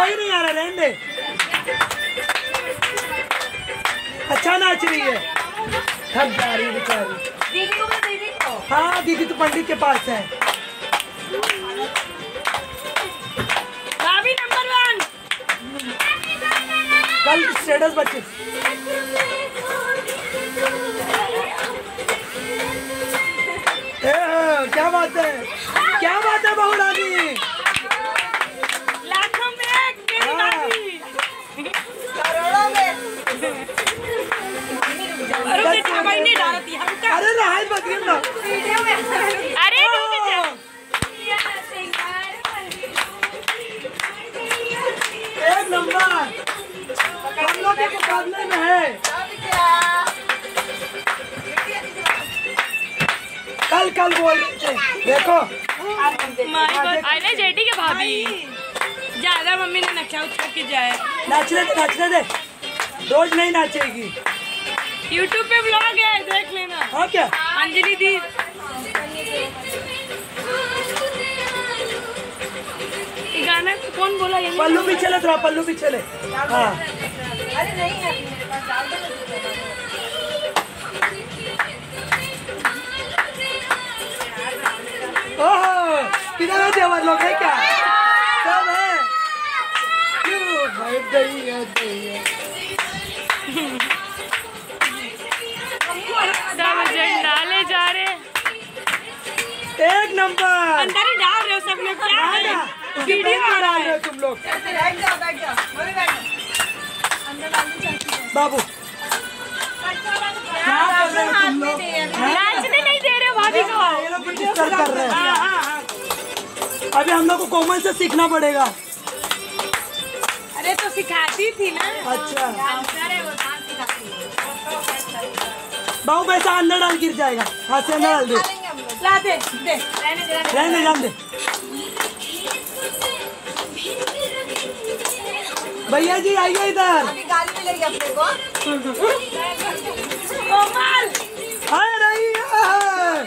कोई नहीं आ रहा, रहने दे। अच्छा नाच रही है, थक जा रही है बेचारी। दीदी को, दीदी को। हाँ दीदी तो पंडित के पास है। भाभी नंबर 1 कल स्टेटस बच्चे। क्या बात है, क्या बात है बहू रानी। लाखों में एक मेरी भाभी, करोड़ों में। अरे भाई नहीं डालती है। अरे राहत बकरी ना। अरे एक नंबर हम लोग के मुकाबले में है। कल बोल रहे थे, देखो अरे जेठी के भाभी ज्यादा मम्मी ने नक्शा उठा के जाए। नाचने दे, रोज नहीं नाचेगी। YouTube पे व्लॉग है, देख लेना। हाँ क्या अंजलि दी गाना कौन बोला? ये पल्लू भी चले, थोड़ा पल्लू भी चले। हाँ अरे नहीं है मेरे पास, डाल दो मुझे। ओहो, किधर देवर लोग है क्या? सब है। क्यों भाई दैया दैया। सब डाले जा रहे, एक नंबर अंदर ही डाल रहे हो सब लोग। क्या है? वीडियो डाल रहे हो तुम लोग। बैठ जाओ, बैठ जाओ, मम्मी बैठ जाओ। अंदर डालनी चाहिए बाबू क्या कर रहे हो तुम लोग? नाचने नहीं दे रहे हो भाभी को। ये लोग कुछ डिस्टर्ब कर रहे हैं। अभी हम लोग को कोमल से सीखना पड़ेगा। अरे तो सिखाती थी ना। अच्छा बाबू पैसा अंदर डाल, गिर जाएगा। हाथ से अंदर डाल दे। ला दे दे, रहने जान दे। भैया जी आइए इधर। अभी गाली मिलेगी अपने को। कोमल आ रही है।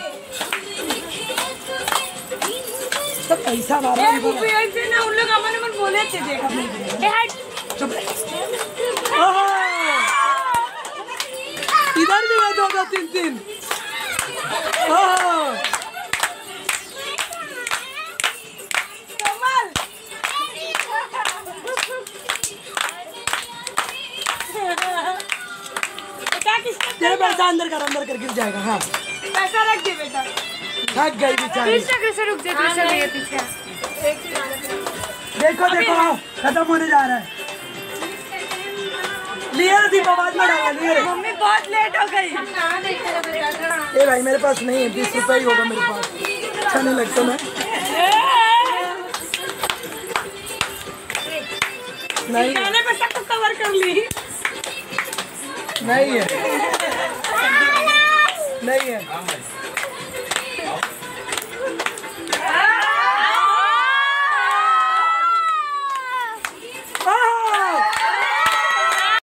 सब पैसा मारा ए बुबी ऐसे ना, उन लोग अमन अमन बोले थे। देख ए हट, चुप रह। ओहो, इधर भी है 2 3 ओहो कोमल क्या किसका तेरे पैसा अंदर कर गिर जाएगा। हाँ पैसा रख दे बेटा। थक गई बेचारी। कृष्ण रुक जा, कृष्ण भैया पीछे। देखो खत्म होने जा रहा है। लिए दीपावली में डाला लिए। मम्मी बहुत लेट हो गई। ए भाई मेरे पास नहीं है, 20 रुपये ही होगा मेरे पास। अच्छा नहीं लगता मैं नहीं। गाने पे सब कवर कर ली। नहीं है नहीं है।